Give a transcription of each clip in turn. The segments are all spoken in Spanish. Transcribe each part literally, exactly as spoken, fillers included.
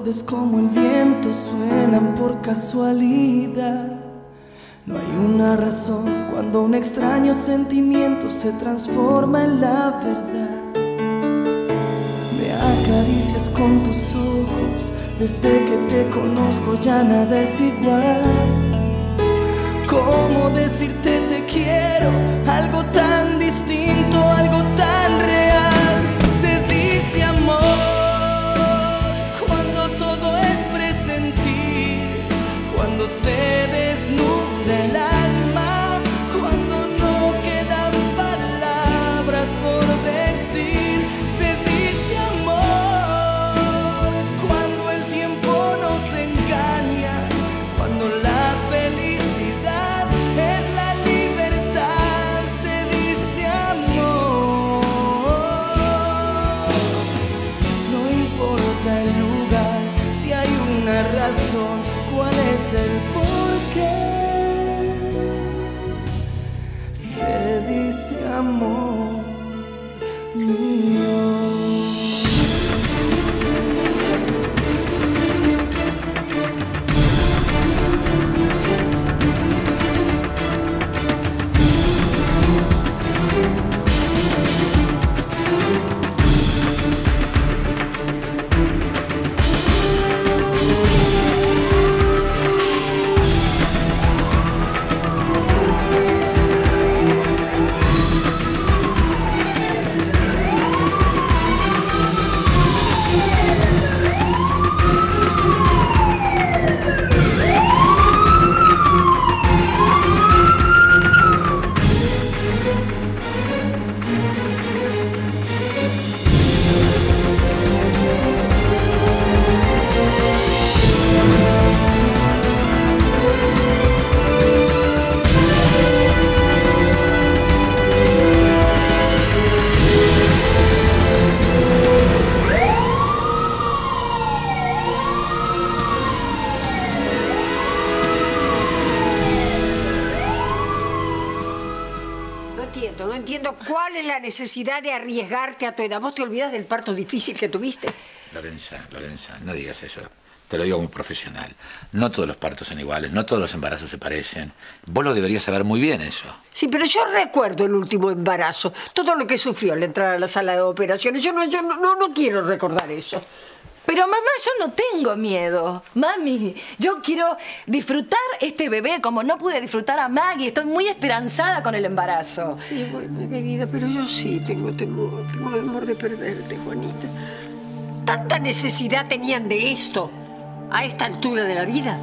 acordes como el viento suenan por casualidad. No hay una razón cuando un extraño sentimiento se transforma en la verdad. Me acaricias con tus ojos, desde que te conozco ya nada es igual. ¿Cómo decirte te quiero? Algo tan distinto, algo tan real. Se dice amor cuando todo es presentir, cuando se desnuda el alma, cuando no quedan palabras por decir. Se dice amor cuando el tiempo nos engaña, cuando la felicidad es la libertad. Se dice amor. No importa el lugar, si hay una razón, ¿cuál es el porqué? Se dice amor mío. No entiendo cuál es la necesidad de arriesgarte a tu edad. ¿Vos te olvidas del parto difícil que tuviste? Lorenza, Lorenza, no digas eso. Te lo digo como profesional. No todos los partos son iguales, no todos los embarazos se parecen. Vos lo deberías saber muy bien eso. Sí, pero yo recuerdo el último embarazo. Todo lo que sufrió al entrar a la sala de operaciones. Yo no, yo no, no, no quiero recordar eso. Pero mamá, yo no tengo miedo. Mami, yo quiero disfrutar este bebé como no pude disfrutar a Maggie. Estoy muy esperanzada con el embarazo. Sí, bueno, querida, pero yo sí tengo temor. Tengo temor de perderte, Juanita. ¿Tanta necesidad tenían de esto a esta altura de la vida?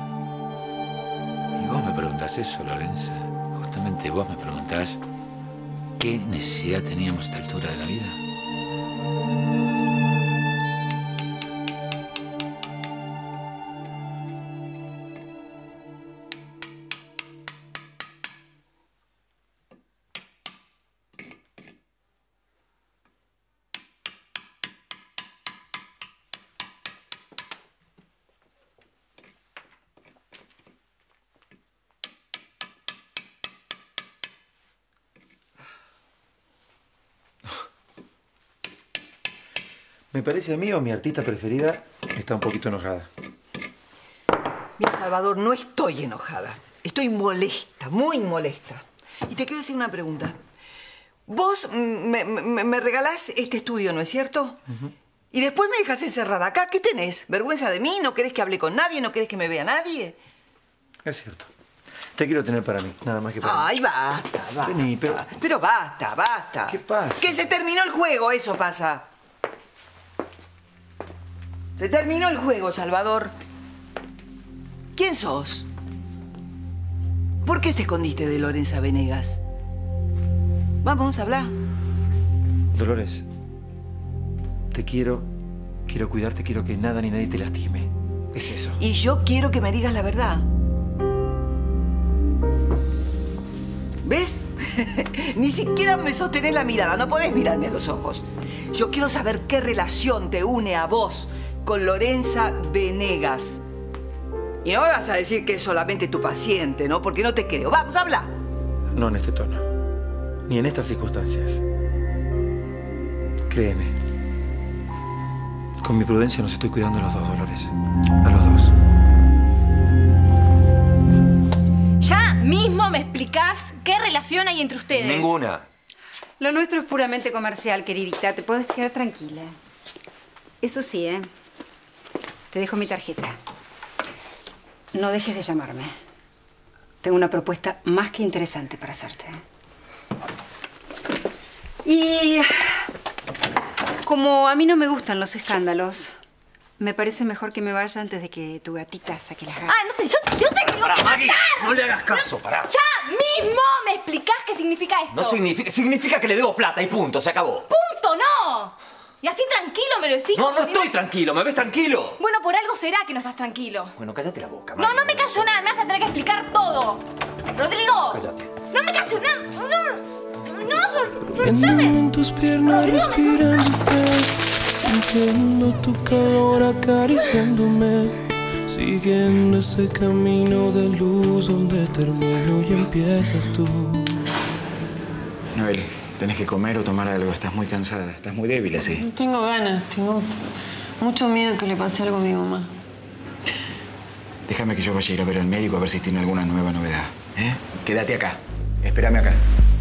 Y vos me preguntás eso, Lorenza. Justamente vos me preguntás qué necesidad teníamos a esta altura de la vida. Me parece a mí, o mi artista preferida está un poquito enojada. Mira, Salvador, no estoy enojada. Estoy molesta, muy molesta. Y te quiero hacer una pregunta. Vos me, me, me regalás este estudio, ¿no es cierto? Uh-huh. Y después me dejas encerrada acá. ¿Qué tenés? ¿Vergüenza de mí? ¿No querés que hable con nadie? ¿No querés que me vea nadie? Es cierto. Te quiero tener para mí, nada más que para Ay, mí. Ay, basta, basta. Vení, pero... Pero basta, basta. ¿Qué pasa? Que se terminó el juego, eso pasa. Se terminó el juego, Salvador. ¿Quién sos? ¿Por qué te escondiste de Lorenza Venegas? Vamos, habla. Dolores, te quiero, quiero cuidarte, quiero que nada ni nadie te lastime. Es eso. Y yo quiero que me digas la verdad. ¿Ves? Ni siquiera me sostenés la mirada, no podés mirarme a los ojos. Yo quiero saber qué relación te une a vos con Lorenza Venegas. Y no me vas a decir que es solamente tu paciente, ¿no? Porque no te creo. Vamos, habla. No en este tono, ni en estas circunstancias. Créeme. Con mi prudencia nos estoy cuidando a los dos, Dolores. A los dos. Ya mismo me explicás qué relación hay entre ustedes. Ninguna. Lo nuestro es puramente comercial, queridita. Te puedes quedar tranquila. Eso sí, ¿eh? Te dejo mi tarjeta. No dejes de llamarme. Tengo una propuesta más que interesante para hacerte. Y como a mí no me gustan los escándalos, me parece mejor que me vaya antes de que tu gatita saque las ganas. Ah, no sé, yo, yo te tengo que Maggie, matar. no le hagas caso, pará. Ya mismo me explicás qué significa esto. No significa... Significa que le debo plata y punto, se acabó. ¡Punto, no! Y así tranquilo me lo decís. No, como no si estoy tranquilo. ¿Me ves tranquilo? Bueno, por algo será que no estás tranquilo. Bueno, cállate la boca, No, Maggie. no me callo nada. Me vas a tener que explicar todo. Rodrigo. Cállate. No me callo nada. No, no, Viéndome soltame. en tus piernas, Rodrigo, me- respirándote, sintiendo tu calor acariciándome, siguiendo ese camino de luz donde termino y empiezas tú. Noel, tenés que comer o tomar algo. Estás muy cansada. Estás muy débil así. No tengo ganas, tengo mucho miedo que le pase algo a mi mamá. Déjame que yo vaya a ir a ver al médico a ver si tiene alguna nueva novedad. ¿Eh? Quédate acá. Espérame acá.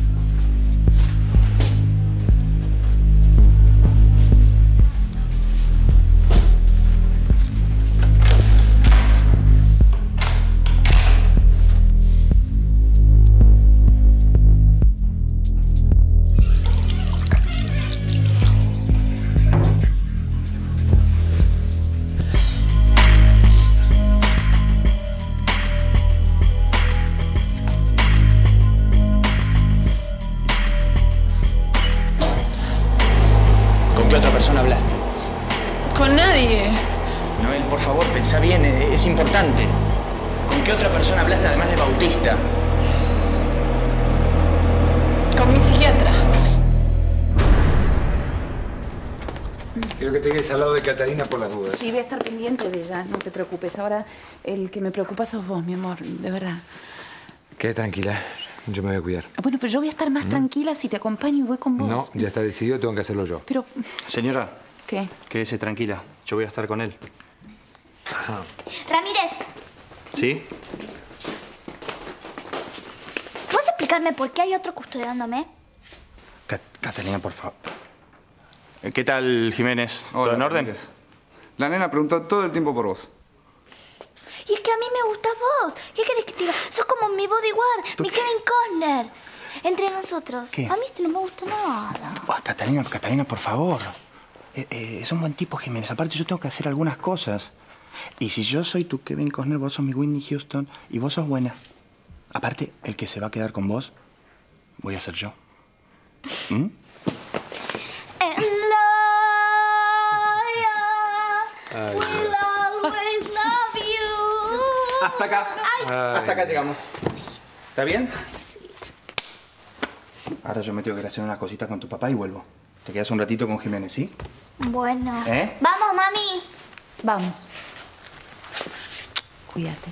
¿Con qué otra persona hablaste? Con nadie. Noel, por favor, pensá bien. Es, es importante. ¿Con qué otra persona hablaste además de Bautista? Con mi psiquiatra. Quiero que te quedes al lado de Catalina por las dudas. Sí, voy a estar pendiente de ella, no te preocupes. Ahora el que me preocupa sos vos, mi amor, de verdad. Quede tranquila. Yo me voy a cuidar. Bueno, pero yo voy a estar más tranquila si te acompaño y voy con vos. No, ya está decidido. Tengo que hacerlo yo. Pero, Señora, ¿qué? quédese tranquila. Yo voy a estar con él. Ramírez, ¿Sí? ¿puedes explicarme por qué hay otro custodiándome? Cat- Catalina, por favor. ¿Qué tal, Jiménez? ¿Todo Hola, en orden? Ramírez. La nena preguntó todo el tiempo por vos. Y es que a mí me gustas vos. ¿Qué querés que te diga? Sos como mi bodyguard, mi Kevin Costner. Entre nosotros. ¿Qué? A mí este no me gusta nada. Ah, Catalina, Catalina, por favor. Eh, eh, es un buen tipo, Jiménez. Aparte, yo tengo que hacer algunas cosas. Y si yo soy tu Kevin Costner, vos sos mi Whitney Houston y vos sos buena. Aparte, el que se va a quedar con vos, voy a ser yo. ¿Mm? And Laia will always love you. Hasta acá. Hasta acá llegamos. ¿Está bien? Sí. Ahora yo me tengo que ir a hacer unas cositas con tu papá y vuelvo. Te quedas un ratito con Jiménez, ¿sí? Bueno. ¿Eh? Vamos, mami. Vamos. Cuídate.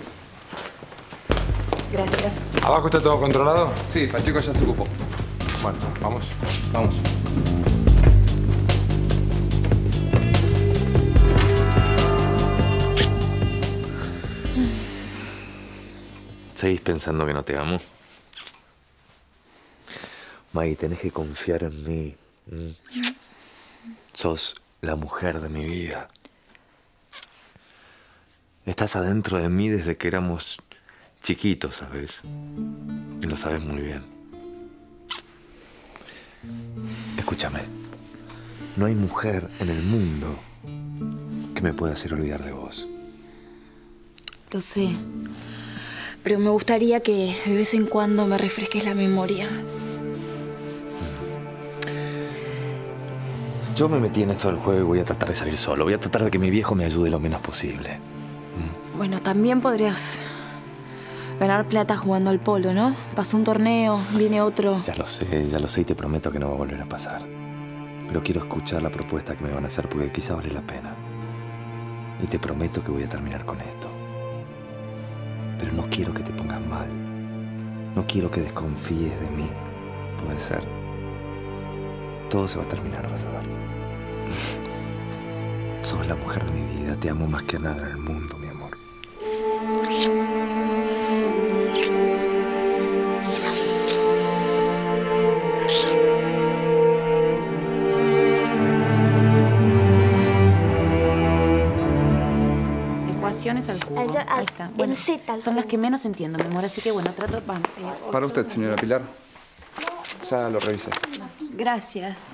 Gracias. ¿Abajo está todo controlado? Sí, Pacheco ya se ocupó. Bueno, vamos. Vamos. ¿Seguís pensando que no te amo? Maggie, tenés que confiar en mí. ¿Mm? Sos la mujer de mi vida. Estás adentro de mí desde que éramos chiquitos, ¿sabes? Y lo sabes muy bien. Escúchame. No hay mujer en el mundo que me pueda hacer olvidar de vos. Lo sé. Pero me gustaría que de vez en cuando me refresques la memoria. Yo me metí en esto del juego y voy a tratar de salir solo. Voy a tratar de que mi viejo me ayude lo menos posible. Bueno, también podrías ganar plata jugando al polo, ¿no? Pasó un torneo, viene otro. Ya lo sé, ya lo sé y te prometo que no va a volver a pasar. Pero quiero escuchar la propuesta que me van a hacer porque quizá vale la pena. Y te prometo que voy a terminar con esto. Pero no quiero que te pongas mal. No quiero que desconfíes de mí. Puede ser. Todo se va a terminar, vas a ver. sos la mujer de mi vida. Te amo más que a nada en el mundo, mi amor. Ecuaciones al cubo. Allá, Ahí está. Bueno, en Z al son las cubo. que menos entiendo, mi amor, así que bueno, trato... Vamos. Para usted, señora Pilar. Ya lo revisé. Gracias.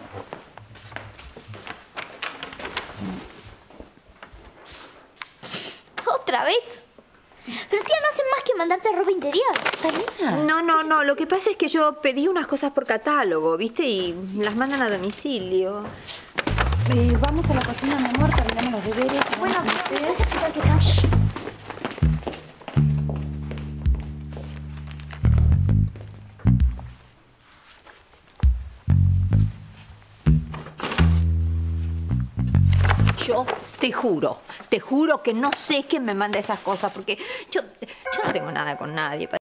¿Otra vez? Pero tía, no hacen más que mandarte ropa interior. También. No, no, no. Lo que pasa es que yo pedí unas cosas por catálogo, ¿viste? Y las mandan a domicilio. Eh, vamos a la cocina, mi amor, terminamos los deberes. Bueno, vamos a ¿me hacer- puedes explicar qué tal? Yo te juro, te juro que no sé quién me manda esas cosas, porque yo, yo no tengo nada con nadie.